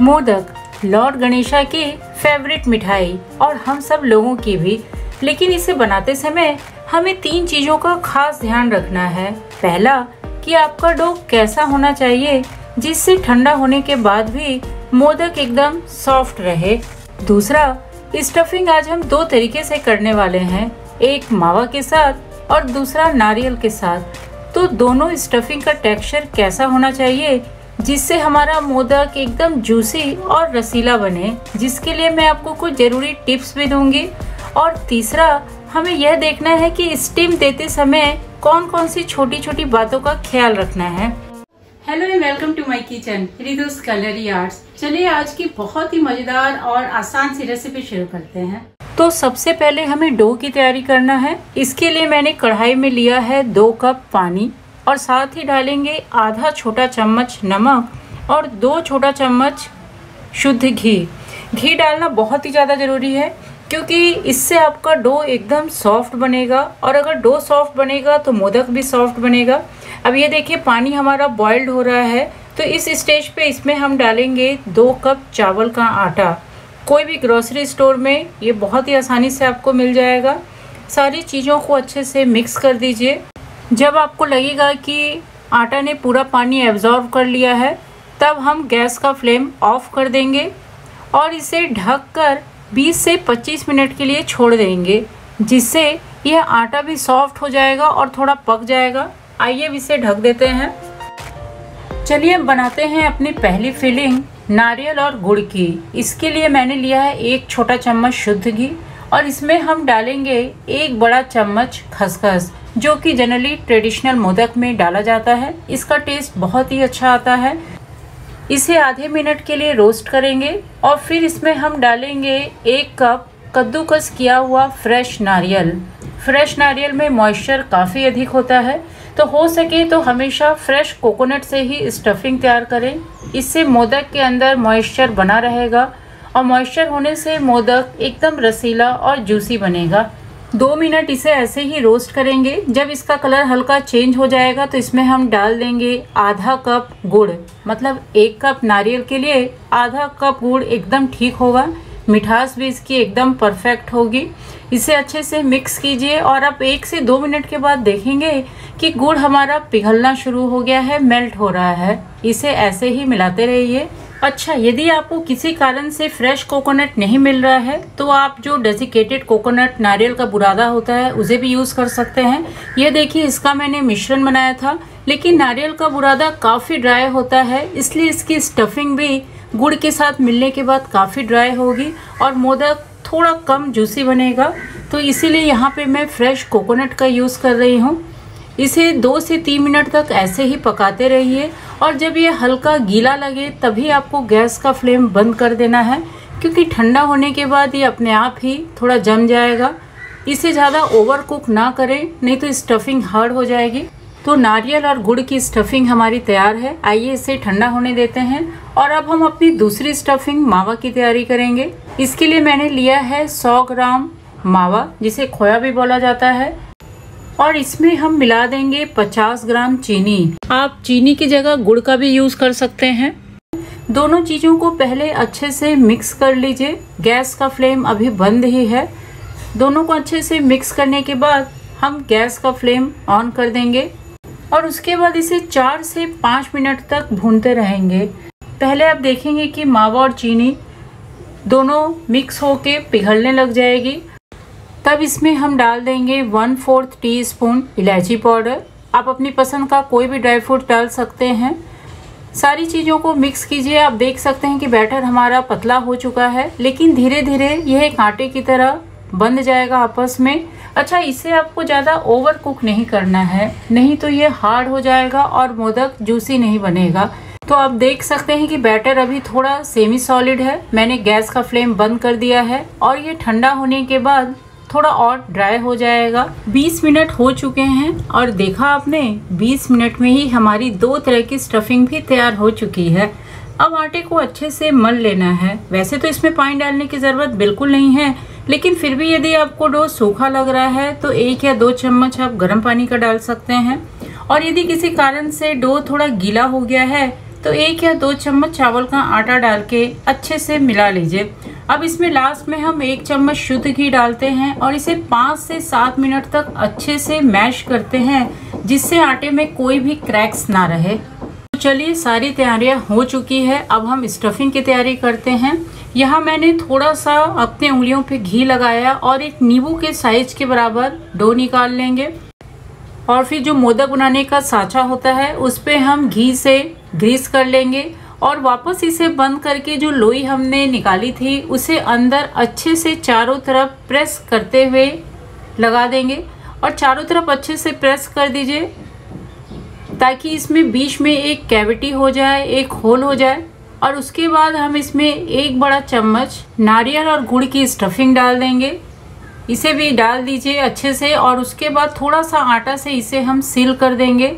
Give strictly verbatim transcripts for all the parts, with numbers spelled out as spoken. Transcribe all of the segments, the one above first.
Modak Lord Ganesha की favourite मिठाई और हम सब लोगों की भी, लेकिन इसे बनाते समय हमें तीन चीजों का खास ध्यान रखना है। पहला कि आपका डो कैसा होना चाहिए जिससे ठंडा होने के बाद भी मोदक एकदम सॉफ्ट रहे। दूसरा, स्टफिंग आज हम दो तरीके से करने वाले हैं, एक मावा के साथ और दूसरा नारियल के साथ। तो दोनों स्टफिंग का टेक्सचर कैसा होना चाहिए जिससे हमारा मोदक एकदम जूसी और रसीला बने, जिसके लिए मैं आपको कुछ जरूरी टिप्स भी दूंगी। और तीसरा, हमें यह देखना है कि स्टीम देते समय कौन कौन सी छोटी छोटी बातों का ख्याल रखना है। Hello and welcome to my kitchen Ritu's culinary arts. चलिए आज की बहुत ही मजेदार और आसान सी रेसिपी शुरू करते हैं। तो सबसे पहले हमें डो की तैयारी करना है। इसके लिए मैंने कढ़ाई में लिया है दो कप पानी और साथ ही डालेंगे आधा छोटा चम्मच नमक और दो छोटा चम्मच शुद्ध घी। घी डालना बहुत ही ज़्यादा ज़रूरी है क्योंकि इससे आपका डो एकदम सॉफ्ट बनेगा और अगर डो सॉफ्ट बनेगा तो मोदक भी सॉफ्ट बनेगा। अब ये देखिए पानी हमारा बॉइल्ड हो रहा है, तो इस स्टेज पे इसमें हम डालेंगे दो कप चावल का आटा। कोई भी ग्रोसरी स्टोर में ये बहुत ही आसानी से आपको मिल जाएगा। सारी चीज़ों को अच्छे से मिक्स कर दीजिए। जब आपको लगेगा कि आटा ने पूरा पानी एब्जॉर्ब कर लिया है तब हम गैस का फ्लेम ऑफ कर देंगे और इसे ढककर बीस से पच्चीस मिनट के लिए छोड़ देंगे, जिससे यह आटा भी सॉफ्ट हो जाएगा और थोड़ा पक जाएगा। आइए इसे ढक देते हैं। चलिए बनाते हैं अपनी पहली फिलिंग नारियल और गुड़ की। इसके लिए मैंने लिया है एक छोटा चम्मच शुद्ध घी और इसमें हम डालेंगे एक बड़ा चम्मच खसखस, जो कि जनरली ट्रेडिशनल मोदक में डाला जाता है। इसका टेस्ट बहुत ही अच्छा आता है। इसे आधे मिनट के लिए रोस्ट करेंगे और फिर इसमें हम डालेंगे एक कप कद्दूकस किया हुआ फ्रेश नारियल। फ्रेश नारियल में मॉइस्चर काफ़ी अधिक होता है, तो हो सके तो हमेशा फ्रेश कोकोनट से ही स्टफिंग तैयार करें। इससे मोदक के अंदर मॉइस्चर बना रहेगा और मॉइस्चर होने से मोदक एकदम रसीला और जूसी बनेगा। दो मिनट इसे ऐसे ही रोस्ट करेंगे। जब इसका कलर हल्का चेंज हो जाएगा तो इसमें हम डाल देंगे आधा कप गुड़। मतलब एक कप नारियल के लिए आधा कप गुड़ एकदम ठीक होगा। मिठास भी इसकी एकदम परफेक्ट होगी। इसे अच्छे से मिक्स कीजिए और आप एक से दो मिनट के बाद देखेंगे कि गुड़ हमारा पिघलना शुरू हो गया है, मेल्ट हो रहा है। इसे ऐसे ही मिलाते रहिए। अच्छा, यदि आपको किसी कारण से फ्रेश कोकोनट नहीं मिल रहा है तो आप जो डेसिकेटेड कोकोनट नारियल का बुरादा होता है उसे भी यूज़ कर सकते हैं। ये देखिए इसका मैंने मिश्रण बनाया था, लेकिन नारियल का बुरादा काफ़ी ड्राई होता है, इसलिए इसकी स्टफिंग भी गुड़ के साथ मिलने के बाद काफ़ी ड्राई होगी और मोदक थोड़ा कम जूसी बनेगा। तो इसीलिए यहाँ पे मैं फ्रेश कोकोनट का यूज़ कर रही हूँ। इसे दो से तीन मिनट तक ऐसे ही पकाते रहिए और जब ये हल्का गीला लगे तभी आपको गैस का फ्लेम बंद कर देना है, क्योंकि ठंडा होने के बाद ये अपने आप ही थोड़ा जम जाएगा। इसे ज़्यादा ओवर कुक ना करें, नहीं तो स्टफिंग हार्ड हो जाएगी। तो नारियल और गुड़ की स्टफिंग हमारी तैयार है। आइए इसे ठंडा होने देते हैं और अब हम अपनी दूसरी स्टफिंग मावा की तैयारी करेंगे। इसके लिए मैंने लिया है सौ ग्राम मावा, जिसे खोया भी बोला जाता है, और इसमें हम मिला देंगे पचास ग्राम चीनी। आप चीनी की जगह गुड़ का भी यूज़ कर सकते हैं। दोनों चीज़ों को पहले अच्छे से मिक्स कर लीजिए। गैस का फ्लेम अभी बंद ही है। दोनों को अच्छे से मिक्स करने के बाद हम गैस का फ्लेम ऑन कर देंगे और उसके बाद इसे चार से पाँच मिनट तक भूनते रहेंगे। पहले आप देखेंगे कि मावा और चीनी दोनों मिक्स होके पिघलने लग जाएगी। तब इसमें हम डाल देंगे वन फोर्थ टी स्पून इलायची पाउडर। आप अपनी पसंद का कोई भी ड्राई फ्रूट डाल सकते हैं। सारी चीज़ों को मिक्स कीजिए। आप देख सकते हैं कि बैटर हमारा पतला हो चुका है, लेकिन धीरे धीरे यह एक आटे की तरह बंध जाएगा आपस में। अच्छा, इसे आपको ज़्यादा ओवर कुक नहीं करना है, नहीं तो ये हार्ड हो जाएगा और मोदक जूसी नहीं बनेगा। तो आप देख सकते हैं कि बैटर अभी थोड़ा सेमी सॉलिड है। मैंने गैस का फ्लेम बंद कर दिया है और ये ठंडा होने के बाद थोड़ा और ड्राई हो जाएगा। बीस मिनट हो चुके हैं और देखा आपने, बीस मिनट में ही हमारी दो तरह की स्टफिंग भी तैयार हो चुकी है। अब आटे को अच्छे से मल लेना है। वैसे तो इसमें पानी डालने की ज़रूरत बिल्कुल नहीं है, लेकिन फिर भी यदि आपको डो सूखा लग रहा है तो एक या दो चम्मच आप गर्म पानी का डाल सकते हैं। और यदि किसी कारण से डो थोड़ा गीला हो गया है तो एक या दो चम्मच चावल का आटा डाल के अच्छे से मिला लीजिए। अब इसमें लास्ट में हम एक चम्मच शुद्ध घी डालते हैं और इसे पाँच से सात मिनट तक अच्छे से मैश करते हैं, जिससे आटे में कोई भी क्रैक्स ना रहे। तो चलिए सारी तैयारियां हो चुकी है। अब हम स्टफिंग की तैयारी करते हैं। यहाँ मैंने थोड़ा सा अपने उंगलियों पे घी लगाया और एक नींबू के साइज के बराबर डो निकाल लेंगे और फिर जो मोदक बनाने का साँचा होता है उस पे हम घी से ग्रीस कर लेंगे और वापस इसे बंद करके जो लोई हमने निकाली थी उसे अंदर अच्छे से चारों तरफ प्रेस करते हुए लगा देंगे और चारों तरफ अच्छे से प्रेस कर दीजिए ताकि इसमें बीच में एक कैविटी हो जाए, एक होल हो जाए। और उसके बाद हम इसमें एक बड़ा चम्मच नारियल और गुड़ की स्टफिंग डाल देंगे। इसे भी डाल दीजिए अच्छे से और उसके बाद थोड़ा सा आटा से इसे हम सील कर देंगे।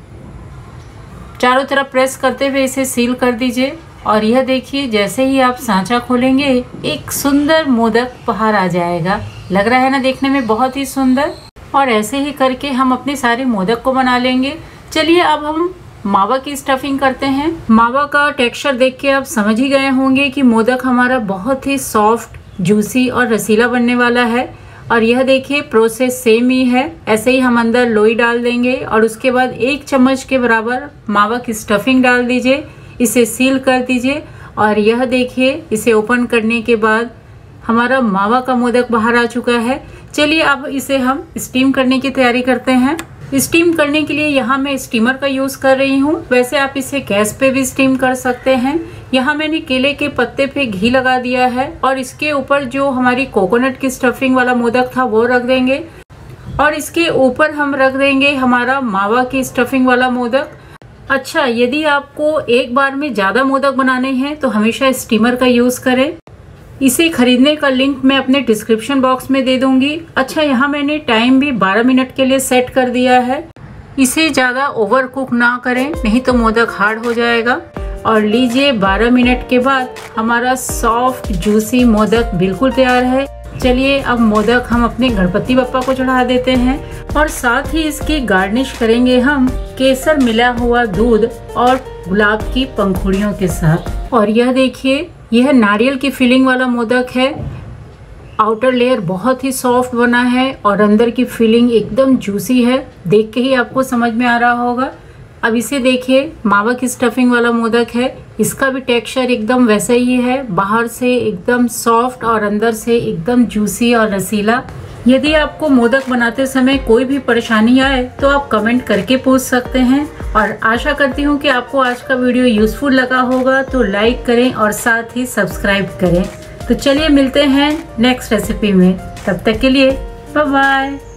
चारों तरफ प्रेस करते हुए इसे सील कर दीजिए और यह देखिए जैसे ही आप सांचा खोलेंगे एक सुंदर मोदक बाहर आ जाएगा। लग रहा है ना देखने में बहुत ही सुंदर। और ऐसे ही करके हम अपने सारे मोदक को बना लेंगे। चलिए अब हम मावा की स्टफिंग करते हैं। मावा का टेक्सचर देख के आप समझ ही गए होंगे कि मोदक हमारा बहुत ही सॉफ्ट, जूसी और रसीला बनने वाला है। और यह देखिए प्रोसेस सेम ही है। ऐसे ही हम अंदर लोई डाल देंगे और उसके बाद एक चम्मच के बराबर मावा की स्टफिंग डाल दीजिए, इसे सील कर दीजिए और यह देखिए इसे ओपन करने के बाद हमारा मावा का मोदक बाहर आ चुका है। चलिए अब इसे हम स्टीम करने की तैयारी करते हैं। स्टीम करने के लिए यहाँ मैं स्टीमर का यूज़ कर रही हूँ। वैसे आप इसे गैस पे भी स्टीम कर सकते हैं। यहाँ मैंने केले के पत्ते पे घी लगा दिया है और इसके ऊपर जो हमारी कोकोनट की स्टफिंग वाला मोदक था वो रख देंगे और इसके ऊपर हम रख देंगे हमारा मावा की स्टफिंग वाला मोदक। अच्छा, यदि आपको एक बार में ज़्यादा मोदक बनाने हैं तो हमेशा स्टीमर का यूज़ करें। इसे खरीदने का लिंक मैं अपने डिस्क्रिप्शन बॉक्स में दे दूंगी। अच्छा, यहाँ मैंने टाइम भी बारह मिनट के लिए सेट कर दिया है। इसे ज़्यादा ओवर कुक ना करें, नहीं तो मोदक हार्ड हो जाएगा। और लीजिए बारह मिनट के बाद हमारा सॉफ्ट जूसी मोदक बिल्कुल तैयार है। चलिए अब मोदक हम अपने गणपति बप्पा को चढ़ा देते हैं और साथ ही इसकी गार्निश करेंगे हम केसर मिला हुआ दूध और गुलाब की पंखुड़ियों के साथ। और यह देखिए यह नारियल की फिलिंग वाला मोदक है। आउटर लेयर बहुत ही सॉफ्ट बना है और अंदर की फिलिंग एकदम जूसी है। देख के ही आपको समझ में आ रहा होगा। अब इसे देखिए मावा की स्टफिंग वाला मोदक है। इसका भी टेक्सचर एकदम वैसा ही है, बाहर से एकदम सॉफ्ट और अंदर से एकदम जूसी और रसीला। यदि आपको मोदक बनाते समय कोई भी परेशानी आए तो आप कमेंट करके पूछ सकते हैं। और आशा करती हूँ कि आपको आज का वीडियो यूजफुल लगा होगा, तो लाइक करें और साथ ही सब्सक्राइब करें। तो चलिए मिलते हैं नेक्स्ट रेसिपी में। तब तक के लिए बाय बाय।